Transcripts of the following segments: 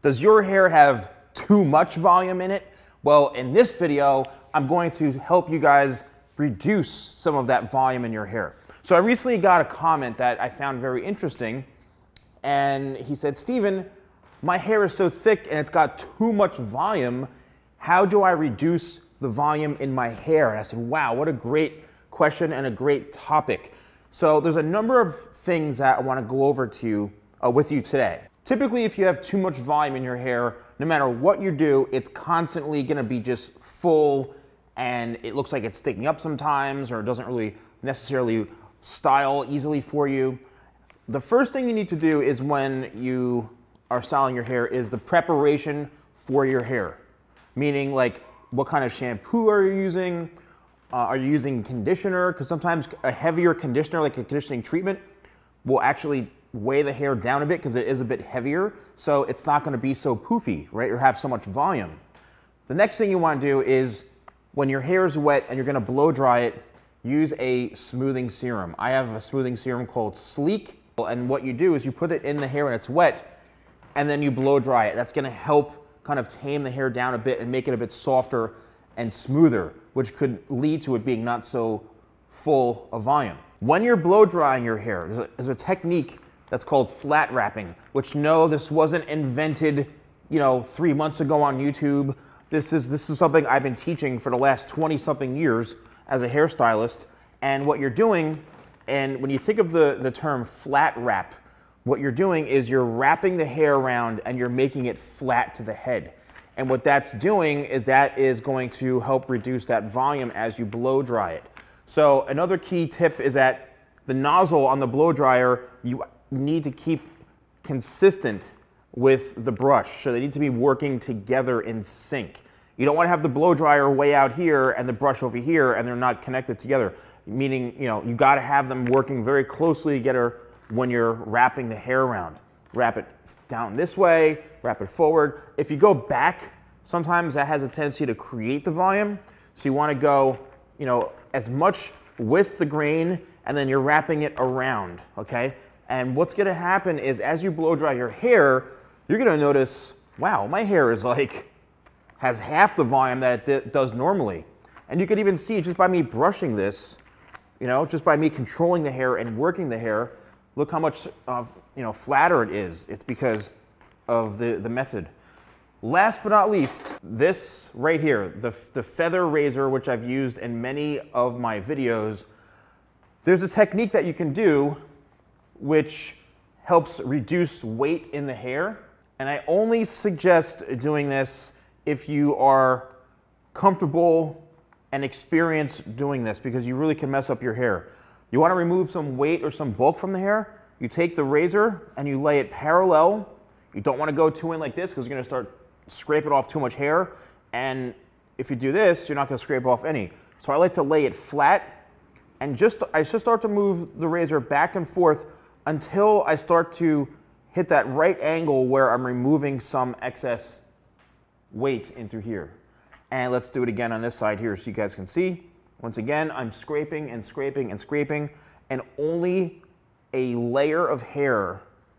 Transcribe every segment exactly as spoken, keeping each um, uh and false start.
Does your hair have too much volume in it? Well, in this video, I'm going to help you guys reduce some of that volume in your hair. So I recently got a comment that I found very interesting, and he said, Steven, my hair is so thick and it's got too much volume. How do I reduce the volume in my hair? And I said, wow, what a great question and a great topic. So there's a number of things that I want to go over to you, uh, with you today. Typically, if you have too much volume in your hair, no matter what you do, it's constantly going to be just full, and it looks like it's sticking up sometimes, or it doesn't really necessarily style easily for you. The first thing you need to do is when you are styling your hair is the preparation for your hair. Meaning, like, what kind of shampoo are you using? Uh, are you using conditioner? Because sometimes a heavier conditioner, like a conditioning treatment, will actually weigh the hair down a bit because it is a bit heavier, so it's not going to be so poofy, right, or have so much volume. The next thing you want to do is when your hair is wet and you're going to blow dry it, use a smoothing serum. I have a smoothing serum called Sleek, and what you do is you put it in the hair when it's wet and then you blow dry it. That's going to help kind of tame the hair down a bit and make it a bit softer and smoother, which could lead to it being not so full of volume. When you're blow drying your hair, there's a, there's a technique that's called flat wrapping, which no, this wasn't invented, you know, three months ago on YouTube. This is, this is something I've been teaching for the last twenty something years as a hairstylist. And what you're doing, and when you think of the, the term flat wrap, what you're doing is you're wrapping the hair around and you're making it flat to the head. And what that's doing is that is going to help reduce that volume as you blow dry it. So another key tip is that the nozzle on the blow dryer, you need to keep consistent with the brush. So they need to be working together in sync. You don't want to have the blow dryer way out here and the brush over here and they're not connected together. Meaning, you know, you got to have them working very closely together when you're wrapping the hair around. Wrap it down this way, wrap it forward. If you go back, sometimes that has a tendency to create the volume. So you want to go, you know, as much with the grain, and then you're wrapping it around, okay? And what's gonna happen is as you blow dry your hair, you're gonna notice, wow, my hair is like, has half the volume that it does normally. And you can even see just by me brushing this, you know, just by me controlling the hair and working the hair, look how much, uh, you know, flatter it is. It's because of the, the method. Last but not least, this right here, the, the feather razor, which I've used in many of my videos, there's a technique that you can do which helps reduce weight in the hair. And I only suggest doing this if you are comfortable and experienced doing this, because you really can mess up your hair. You want to remove some weight or some bulk from the hair, you take the razor and you lay it parallel. You don't want to go too in like this because you're going to start scraping off too much hair. And if you do this, you're not going to scrape off any. So I like to lay it flat, and just I just start to move the razor back and forth until I start to hit that right angle where I'm removing some excess weight in through here. And let's do it again on this side here so you guys can see. Once again, I'm scraping and scraping and scraping, and only a layer of hair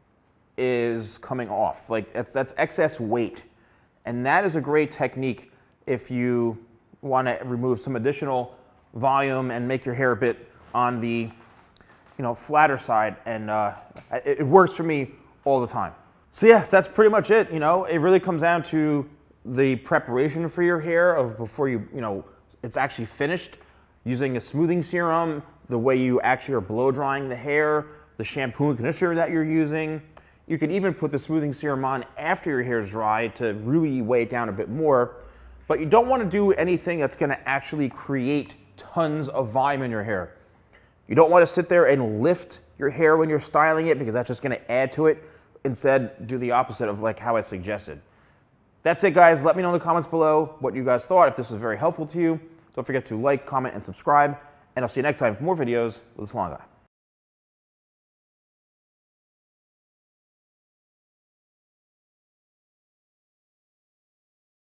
is coming off. Like that's, that's excess weight. And that is a great technique if you want to remove some additional volume and make your hair a bit on the, you know, flatter side. And uh, it, it works for me all the time. So yes, that's pretty much it. You know, it really comes down to the preparation for your hair of before you, you know, it's actually finished. Using a smoothing serum, the way you actually are blow drying the hair, the shampoo and conditioner that you're using. You could even put the smoothing serum on after your hair is dry to really weigh it down a bit more. But you don't want to do anything that's going to actually create tons of volume in your hair. You don't want to sit there and lift your hair when you're styling it, because that's just going to add to it. Instead, do the opposite of like how I suggested. That's it, guys. Let me know in the comments below what you guys thought, if this was very helpful to you. Don't forget to like, comment, and subscribe. And I'll see you next time for more videos with The Salon Guy.